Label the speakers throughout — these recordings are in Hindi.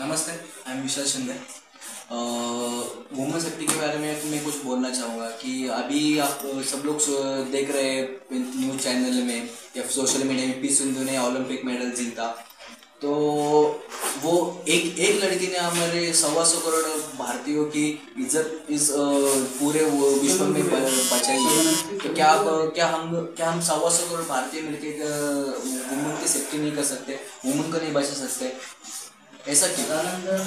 Speaker 1: नमस्ते, I am Vishal Shinde. Women safety के बारे में मैं कुछ बोलना चाहूँगा कि अभी आप सब लोग देख रहे हैं न्यूज़ चैनल में या सोशल मीडिया में पी सिंधु ने ओलंपिक मेडल जीता। तो वो एक एक लड़की ने हमारे 125 करोड़ भारतीयों की इज्जत इस पूरे वो विश्व में बचाई है। तो क्या हम 125 करोड़ भारतीय मिलकर वुमेन की सेफ्टी नहीं कर सकते, वुमेन को नहीं बचा सकते? ऐसा क्यों?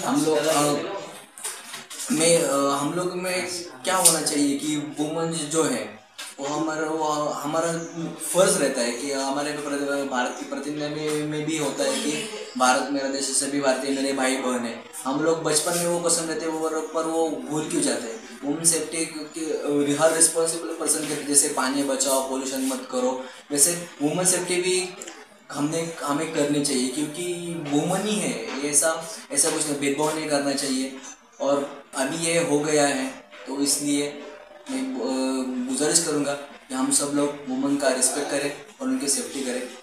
Speaker 1: हम लोग में क्या होना चाहिए कि वुमेन जो है वो हमारा फर्ज रहता है कि हमारे भारत की प्रतिनिधि में भी होता है कि भारत मेरा देश, सभी भारतीय मेरे भाई बहन है। हम लोग बचपन में वो पसंद रहते हैं पर वो भूल क्यों जाते हैं? वुमेन सेफ्टी की हर रिस्पॉन्सिबल पर्सन के, जैसे पानी बचाओ, पोल्यूशन मत करो, वैसे वुमेन सेफ्टी भी हमें करनी चाहिए, क्योंकि वुमन ही है। ये ऐसा कुछ नहीं, भेदभाव नहीं करना चाहिए। और अभी ये हो गया है तो इसलिए मैं गुजारिश करूँगा कि हम सब लोग वुमन का रिस्पेक्ट करें और उनकी सेफ्टी करें।